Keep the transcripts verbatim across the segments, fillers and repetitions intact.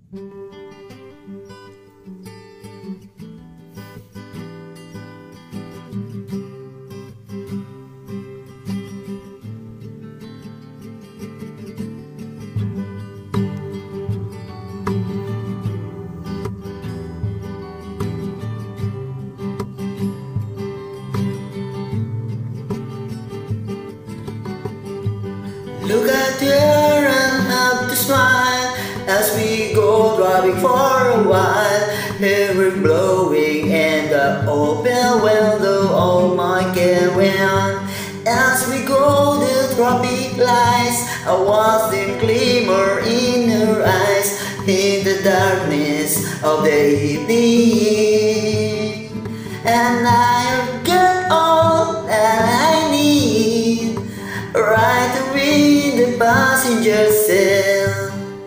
Look at her and have to smile as we go driving for a while. Hair is blowing and the open window, oh my caravan. As we go the traffic lights, I watch them glimmer in her eyes in the darkness of the evening. And I've got all that I need right in the passenger cell.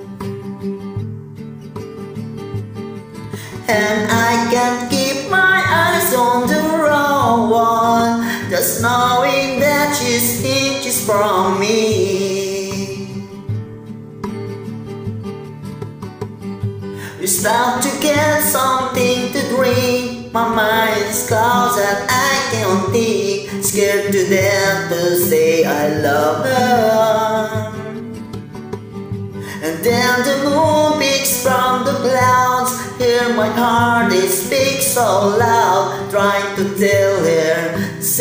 And I can't keep my eyes on the wrong one, just knowing that she's inches from me. We stop to get something to drink. My mind's clouds that I can't think. Scared to death to say I love her. And then the moon peeks from the clouds. Hear my heart, it speaks so loud, trying to tell her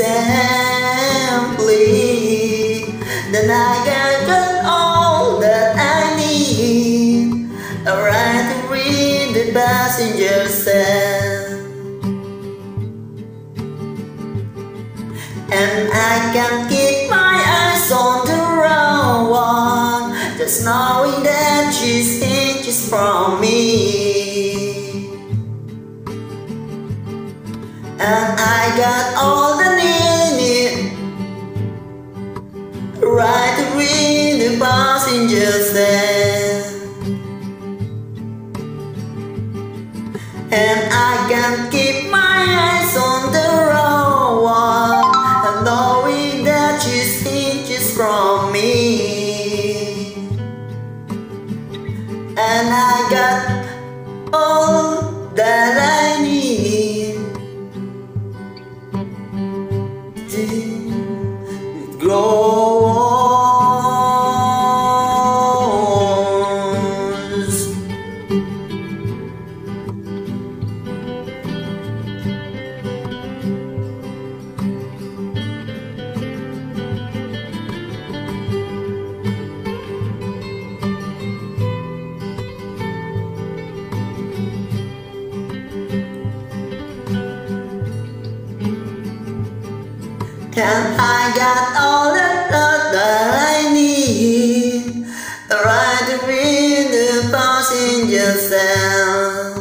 simply that I got all that I need, right to read the passenger cell. And I can't keep my eyes on the wrong one, just knowing that she's inches from me. And I got all that I need, right to read the passenger cell. And I can't keep my eyes on the wrong one, knowing that she's inches from me. And I got all that I need to grow on. And I got all that, that, that I need, right to read the passenger cell.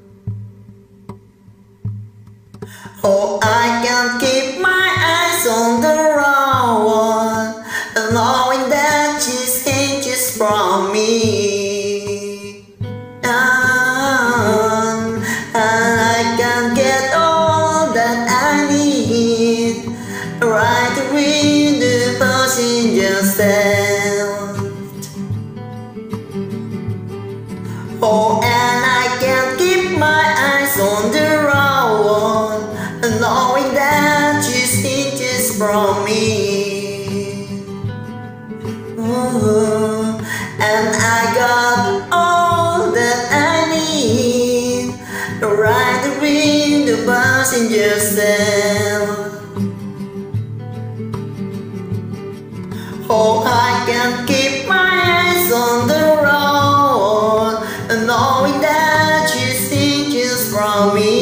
Oh, I can't keep my eyes on the wrong one, knowing that she's inches from me. And, and I can't get all that I need, right to read the passenger cell. Oh, and I can't keep my eyes on the wrong one, knowing that she's inches from me. Ooh, and I got all that I need, right to read the passenger cell. Oh, I can't keep my eyes on the road, knowing that she's inches from me.